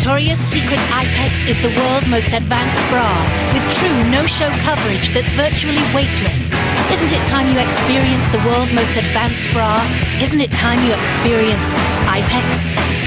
Victoria's Secret IPEX is the world's most advanced bra, with true no-show coverage that's virtually weightless. Isn't it time you experience the world's most advanced bra? Isn't it time you experience IPEX?